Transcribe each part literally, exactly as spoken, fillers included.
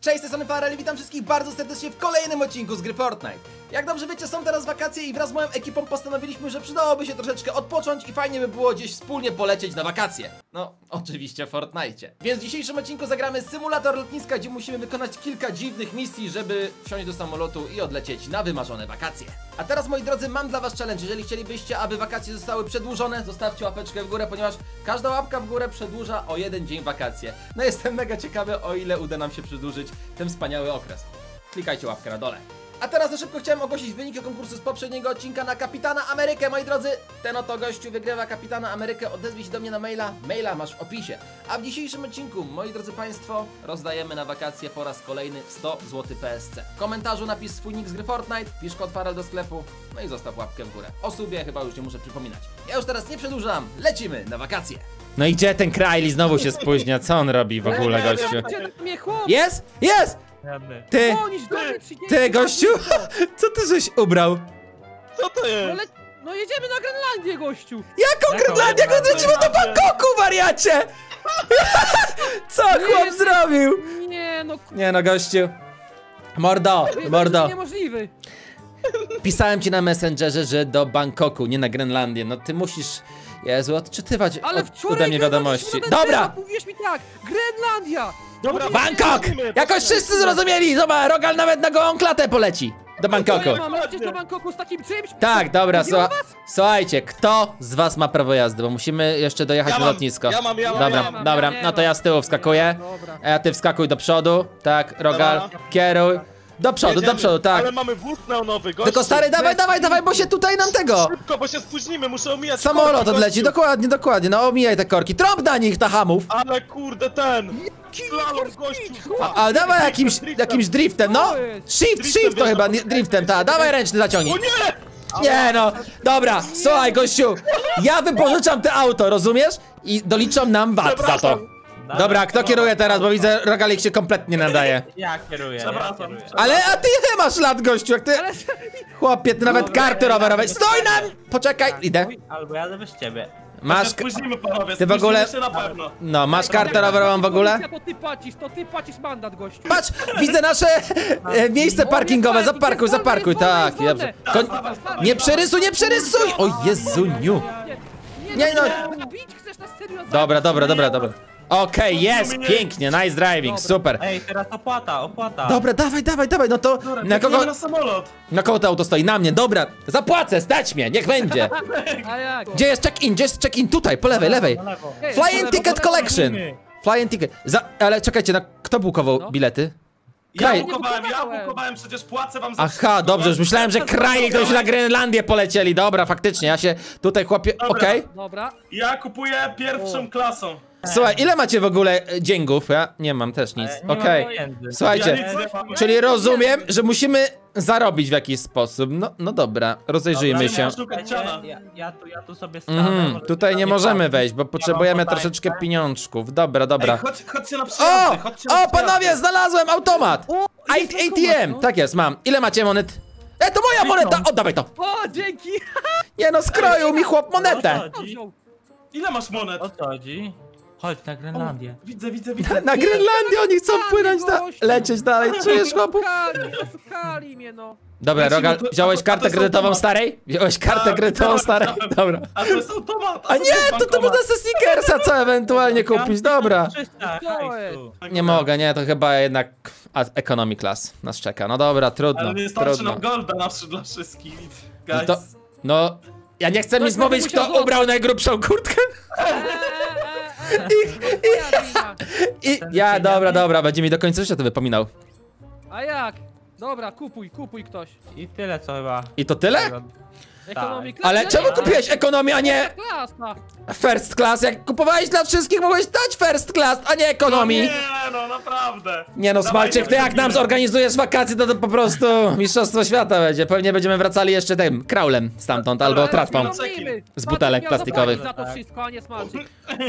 Cześć, z tej strony Farel, witam wszystkich bardzo serdecznie w kolejnym odcinku z gry Fortnite. Jak dobrze wiecie, są teraz wakacje i wraz z moją ekipą postanowiliśmy, że przydałoby się troszeczkę odpocząć i fajnie by było gdzieś wspólnie polecieć na wakacje. No, oczywiście w Fortnite. Więc w dzisiejszym odcinku zagramy symulator lotniska, gdzie musimy wykonać kilka dziwnych misji, żeby wsiąść do samolotu i odlecieć na wymarzone wakacje. A teraz, moi drodzy, mam dla was challenge. Jeżeli chcielibyście, aby wakacje zostały przedłużone, zostawcie łapeczkę w górę, ponieważ każda łapka w górę przedłuża o jeden dzień wakacje. No jestem mega ciekawy, o ile uda nam się przedłużyć ten wspaniały okres. Klikajcie łapkę na dole. A teraz na szybko chciałem ogłosić wyniki konkursu z poprzedniego odcinka na Kapitana Amerykę, moi drodzy. Ten oto gościu wygrywa Kapitana Amerykę, odezwij się do mnie na maila, maila masz w opisie. A w dzisiejszym odcinku, moi drodzy państwo, rozdajemy na wakacje po raz kolejny sto złotych P S C. W komentarzu napisz swój nick z gry Fortnite, pisz kod Farel do sklepu, no i zostaw łapkę w górę. O subie chyba już nie muszę przypominać. Ja już teraz nie przedłużam, lecimy na wakacje. No i gdzie ten Kraili znowu się spóźnia? Co on robi w ogóle, gościu? Jest! Jest! Ty! Ty, gościu! Co ty żeś ubrał? Co to jest? No, le... no jedziemy na Grenlandię, gościu! Jaką Grenlandię? Jak lecimy do Bangkoku, wariacie! Co chłop nie, zrobił? Nie no... Nie no, gościu. Mordo, Jest mordo. niemożliwy. Pisałem ci na Messengerze, że do Bangkoku, nie na Grenlandię. No ty musisz... Jezu, odczytywać Ale od, wczoraj ode mnie wiadomości. Dobra! Mówisz mi tak, Grenlandia! Dobra, Bangkok! Jakoś wszyscy zrozumieli! Zobacz, Rogal nawet na gołą klatę poleci. Do Bangkoku. Co ja mam lecieć do Bangkoku z takim czymś? Tak, dobra, Chodziło słucha was? słuchajcie, kto z was ma prawo jazdy, bo musimy jeszcze dojechać Ja na mam, lotnisko. ja mam, ja mam, Dobra, ja mam. dobra, Ja no to nie ja mam. z tyłu wskakuję, Dobra. a ty wskakuj do przodu, tak, Rogal, Dobra. kieruj, do przodu, do Jedziemy. przodu, tak. Ale mamy wóz neonowy, gościu. Tylko stary, dawaj, dawaj, dawaj, bo się tutaj nam tego, Szybko, bo się spóźnimy, muszę omijać samolot korki, odleci, gościu. dokładnie, dokładnie, no omijaj te korki, trąb na nich, na hamów. Ale kurde, ten! Slalom, gościu! A, a dawaj jakimś, jakimś driftem, no, shift, Driftem shift to wiesz, chyba, no, nie, driftem, tak, dawaj ręczny zaciągnij. O nie! Nie no, dobra, słuchaj gościu, ja wypożyczam te auto, rozumiesz? I doliczą nam VAT za to. Przepraszam. Dobra, kto kieruje teraz, bo widzę, Rogalik się kompletnie nadaje. Ja kieruję, ja Przepraszam. kieruję. Ale, a ty nie masz lat, gościu, jak ty... Ale... Chłopie, ty nawet Dobra, karty ja- rowerowej, stoj nam! Poczekaj, idę. Albo jadę bez ciebie. Masz, Się spóźnimy, panowie, Ty w ogóle- spóźnimy się na pewno. no, masz kartę rowerową w ogóle? Policja, to ty płacisz, to ty płacisz mandat, gościu. Patrz, widzę nasze e, miejsce parkingowe, zaparkuj, zaparkuj, tak, dobrze. Koń... Nie przerysuj, nie przerysuj! O Jezuniu. Nie, Nie, no. no. Bić chcesz na serio? Dobra, dobra, dobra, dobra. Okej, jest, pięknie, nice driving, super. Ej, teraz opłata, opłata. Dobra, dawaj, dawaj, dawaj, no to Dobra, na kogo, na samolot. na kogo to auto stoi? Na mnie, dobra, zapłacę, stać mnie, niech będzie. A jak? Gdzie jest check-in, gdzie jest check-in? Tutaj, po lewej, lewej. Na lewo. Ej, Flying po Ticket lewo, Collection. Flying Ticket, za, ale czekajcie, na, kto bukował No. bilety? Ja Kraj. bukowałem, ja bukowałem. bukowałem, przecież płacę wam za Aha, wszystko, dobrze, już gościu. myślałem, że kraj ktoś na Grenlandię polecieli, dobra, faktycznie, ja się tutaj chłopie, Dobra. okej. Dobra. Ja kupuję pierwszą klasą. Słuchaj, ile macie w ogóle e, dzięgów? Ja nie mam też nic, E, nie mam okej. pieniędzy. Słuchajcie, Ja nic nie mam. czyli rozumiem, że musimy zarobić w jakiś sposób, no, no dobra, rozejrzyjmy Dobra, się. nie szukać ciana. Ja, ja, tu, ja tu sobie stanę. Mhm, może tutaj nie nie możemy płacę. wejść, bo potrzebujemy podajkę. troszeczkę pieniążków, dobra, Ej, dobra. chodź, chodźcie na O! przyjazdy, chodźcie na O, przyjazdy. panowie, znalazłem automat! A jest A T automat, M, no. tak jest, mam. Ile macie monet? E, to moja moneta! Oddawaj to! O, dzięki! Nie no, skroił mi chłop monetę! O co chodzi? Ile masz monet? O co chodzi? Chodź na Grenlandię. Widzę, widzę, widzę. Na Grenlandię oni chcą płynąć, da, lecieć dalej, czujesz chłopu? Oszukali, oszukali mnie, no. Dobra, Lecimy, Rogal, to- wziąłeś a to- kartę a to jest kredytową automat. starej? Wziąłeś kartę Tak, kredytową wziąłem, starej? wziąłem. Dobra. A to jest automat. A nie, to to można ze Snickersa co ewentualnie kupić, dobra. trzysta To hajsu. Nie mogę, nie, to chyba jednak a, economy class nas czeka. No dobra, trudno, Ale nie starczy trudno. nam golda nawszy dla wszystkich. No Guys. to, no, ja nie chcę Ktoś nic mówić, będzie musiał kto ubrał najgrubszą kurtkę. Eee, eee, eee, twoja wina. I ja, dobra, dobra, będzie mi do końca życia to wypominał. A jak? Dobra, kupuj, kupuj ktoś. I tyle co chyba. I to tyle? Economic class. Ale Ja czemu nie- kupiłeś ekonomię, a nie Klasa. first class? Jak kupowałeś dla wszystkich, mogłeś dać first class, a nie ekonomii. Nie, no naprawdę. Nie no, Dawaj, Smalczyk, ty nie jak nam robimy. zorganizujesz wakacje, to, to po prostu mistrzostwo świata będzie. Pewnie będziemy wracali jeszcze tym kraulem stamtąd, albo Dobra, tratwą. economii. Z butelek Miał plastikowych. zapłacić za to wszystko, a nie Smalczyk.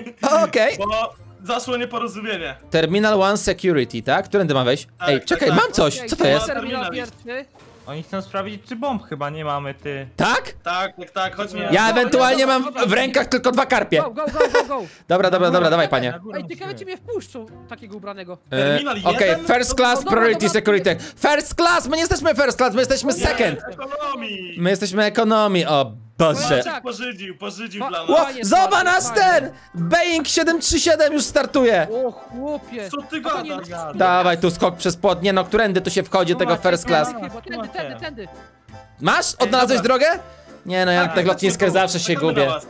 Okej. Bo zaszło nieporozumienie. Terminal One Security, tak? Którędy ma wejść? Ej, Tak, czekaj, tak. mam coś. Co to jest? Terminal pierwszy. Oni chcą sprawdzić, czy bomb chyba nie mamy, ty. Tak? Tak, tak, tak, chodźmy. Ja No, ewentualnie no, no, mam no, no. w rękach tylko dwa karpie. Go, go, go, go, go. Dobra, dobra, dobra, dawaj panie. Na górę Ej, ciekawe musimy. czy mnie wpuszczą takiego ubranego. E, Terminal Okej, jeden? first class, No, dobra, priority dobra, security. First class, my nie jesteśmy first class, my jesteśmy second. Ekonomii! My jesteśmy ekonomii, o Boże. Tak. Pożydził, pożydził O, dla Ło, nas. Fajnie, zobacz fajnie, nas fajnie. ten! Boeing siedem trzy siedem już startuje. O chłopie. Co ty A to nie- gadasz? Dawaj tu skok przez płot, nie no, którędy tu się wchodzi do tego first class. Chyba tędy, tędy, tędy. Masz? Odnalazłeś dobra. drogę? Nie no, ja na Tak, tych tak, lotniskach tak, zawsze się czekamy gubię. na was.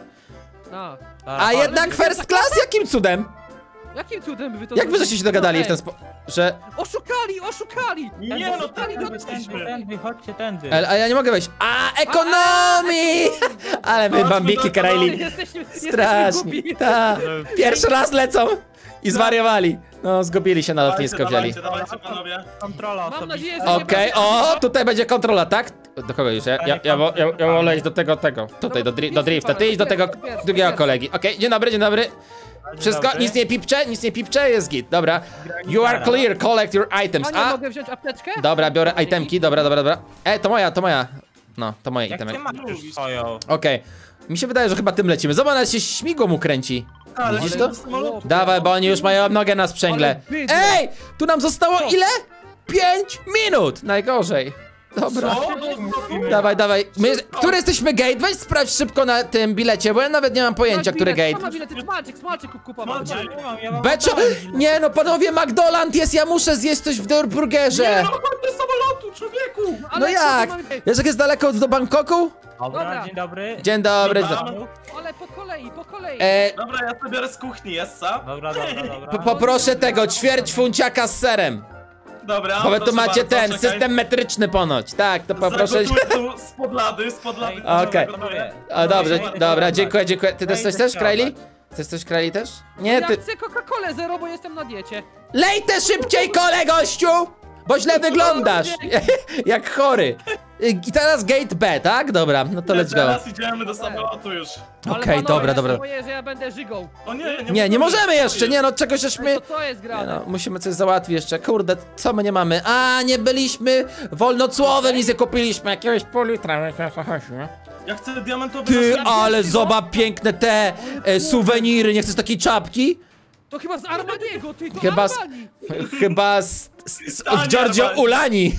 A. A jednak first class? Jakim cudem? Jakim cudem wy to Jak wy żeście się dogadali w ten Ej, sposób, że... Oszukali, oszukali! Nie no, tak Oszukali, nie no wyszliśmy. Tędy, chodźcie tędy. Ale, ale ja nie mogę wejść. A, ekonomii! Ale wy Chodźmy bambiki do Karajli. Jesteśmy, jesteśmy Strasznie. głupi. Ta. Pierwszy raz lecą i zwariowali. No, zgubili się na lotnisko, Dawajcie, wzięli. dawajcie, dawajcie, panowie. Kontrola Mam osobista. nadzieję, że nie Okej, o, tutaj będzie kontrola, tak? Do kogo już? Ja, ja, ja, wo- ja, ja wolę iść do tego, tego. Tutaj, do, dri do drifta. Ty idź do tego drugiego kolegi. Okej, dzień dobry, dzień dobry. Wszystko, dobry. nic nie pipcze, nic nie pipcze, jest git, dobra. You are clear, collect your items. A nie A, mogę wziąć apteczkę? dobra, biorę itemki, dobra, dobra, dobra. Ej, to moja, to moja. No, to moje Jak itemek. ty masz już swoją? Okej. Mi się wydaje, że chyba tym lecimy. Zobacz, nawet się śmigło mu kręci. Ale Widzisz ale to? samolot- Dawaj, bo oni już mają nogę na sprzęgle. Ale bydło. Ej! Tu nam zostało ile? Pięć minut! Najgorzej. Dobra. Co? No, Dawaj, dawaj. My, który jesteśmy gate? Weź sprawdź szybko na tym bilecie, bo ja nawet nie mam pojęcia, który Kto gate. ma bilety? Smalczyk, smalczyk kupa ma. Smalczyk. Ja nie mam, ja mam Beczo! McDonald's. Nie no, panowie, McDonald jest, ja muszę zjeść coś w burgerze. no chodź do samolotu, człowieku! No Ale jak? co tu mamy- Wiesz, jak jest daleko do Bangkoku? Dobra, Dobra. dzień dobry. Dzień dobry. Dobra. Ale po kolei, po kolei. E, Dobra, ja sobie biorę z kuchni, jessa. Dobra, dobra, dobra. po- poproszę tego, ćwierć funciaka z serem. Dobra, Bo wy tu proszę macie bardzo, ten, czekaj. system metryczny ponoć. Tak, to poproszę. Zagotuję tu spod lady, spod lady. Okej. Zagotuję. O, dobrze, Proszę dobra, bardzo. dziękuję, dziękuję. Ty też Ej, coś też, zechciała. Kraili? Chcesz coś, Kraili też? Nie, Ja ty... chcę Coca-Colę zero, bo jestem na diecie. Lej te szybciej, kole, gościu! Bo źle wyglądasz, jak chory. I teraz gate B, tak? Dobra, no to let's go. Teraz idziemy do samolotu już. Ale Okej, panowie, dobra, ja dobra. się boję, że ja będę żygą. O nie, Nie, nie możemy jeszcze, nie no, czegoś żeśmy... To co jest Nie grane? no, musimy coś załatwić jeszcze. Kurde, co my nie mamy? A, nie byliśmy wolnocłowym, nic nie kupiliśmy, jakiegoś pół litra. Ja chcę diamentowy Ty, nasz- ale zobacz piękne te e, suweniry, nie chcesz takiej czapki? To chyba z Armaniego, ty to Chyba z- Armani. Chyba z, z, z, od Stanie Giorgio Armani. Ulani.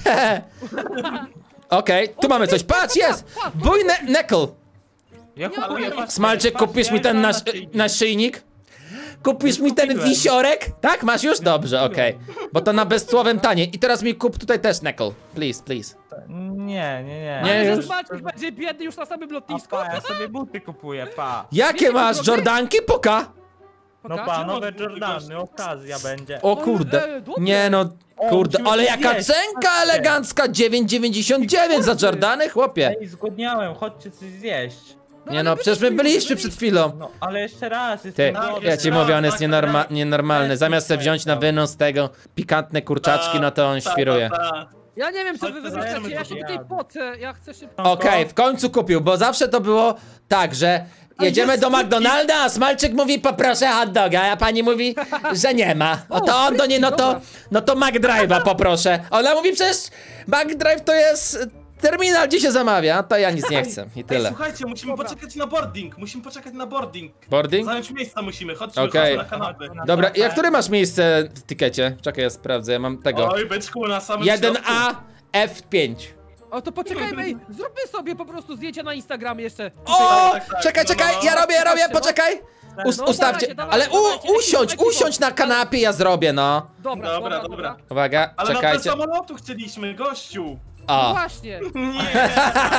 Okej, tu mamy coś. Patrz, jest! Bój ne Neckle. Ja kupuję patrz, Smalczyk, patrz, kupisz ja mi ten mam nasz, naszyjnik. naszyjnik? Kupisz mi ten kupiłem. wisiorek? Tak, masz już? Dobrze, okej. Bo to na bezcłowym tanie. I teraz mi kup tutaj też Neckle. Please, please. Nie, nie, nie. Nie, Ale już. że Smalczyk będzie biedny już na samym A lotnisku. pa, ja sobie buty kupuję, pa. Jakie Wiecie, masz? drogie? Jordanki? Poka? No Pokaż. pa, nowe masz buty, Jordany, okazja będzie. O kurde. e, dobre. Nie no, kurde, musimy ale coś jaka zjeść. cenka elegancka! dziewięć dziewięćdziesiąt dziewięć za Jordany, chłopie. Ej, zgodniałem, chodźcie coś zjeść. Nie no, przecież my byliśmy przed chwilą. No, ale jeszcze raz, Ty, jestem No, głodny. ja jeszcze ci raz, mówię, on jest tak, nienorma tak. nienormalny. Zamiast sobie wziąć na wynos tego pikantne kurczaczki, no to on Ta, świruje. ta, ta. Ja nie wiem co wy Chodź, wymyślacie, zajemy ja to się tutaj jadę. pocę, ja chcę szybko. Okej, w końcu kupił, bo zawsze to było tak, że jedziemy jest do kupi- McDonalda, a Smalczyk mówi poproszę hot doga, a pani mówi, że nie ma. No to on do niej, no to, dobra. no to McDrive'a poproszę. Ona mówi przecież McDrive to jest terminal, gdzie się zamawia, to ja nic nie chcę i Ej, tyle. słuchajcie, musimy Dobra. poczekać na boarding. Musimy poczekać na boarding. Boarding? Zająć miejsca musimy, chodźmy, Okej. chodźmy na kanapy. Dobra, i a które masz miejsce w tykecie? Czekaj, ja sprawdzę, ja mam tego. Oj, byczku, na samym jeden środku. A F pięć. O to poczekajmy, ej, zróbmy sobie po prostu zdjęcia na Instagramie jeszcze. O! tak, tak, Czekaj, no, czekaj, no. ja robię, ja robię, poczekaj! Us No, ustawcie, dawajcie, dawajcie, ale dawajcie, u, usiądź, ekipą, usiądź na kanapie, ja zrobię, no. Dobra, Dobra, dobra, dobra. Uwaga, Ale na czekajcie. ten samolotu chcieliśmy, gościu. No O. właśnie. Nie.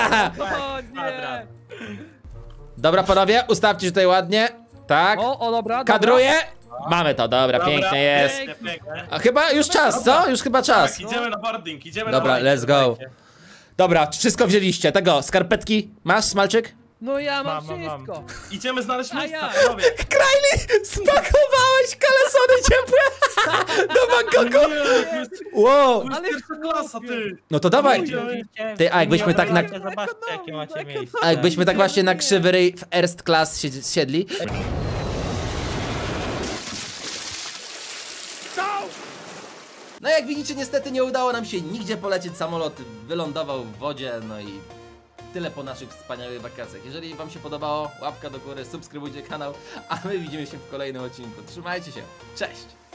O nie. Dobra, panowie, ustawcie się tutaj ładnie. Tak, O, o dobra, dobra. kadruję. Mamy to, dobra, Dobra, pięknie jest. Pięknie, pięknie. A chyba już czas, co? Już chyba czas. Tak, idziemy na boarding, idziemy Dobra, na boarding. let's go. Dobra, wszystko wzięliście, tego, skarpetki. Masz, Smalczyk? No ja mam Mam, mam, mam. wszystko. Idziemy znaleźć A miejsca, ja. panowie. Krajli, spakowałeś kalesony ciepłe do Bangkoku. Nie, Wow, to jest Ale pierwsza klasa, ty. no to dawaj. Widzicie? Ty, a jakbyśmy tak na- Zobaczcie, jakie macie miejsce. A jakbyśmy tak właśnie na krzywy ryj w Erst Class siedzi- siedli. No jak widzicie, niestety nie udało nam się nigdzie polecieć, samolot wylądował w wodzie, no i tyle po naszych wspaniałych wakacjach. Jeżeli wam się podobało, łapka do góry, subskrybujcie kanał, a my widzimy się w kolejnym odcinku. Trzymajcie się, cześć!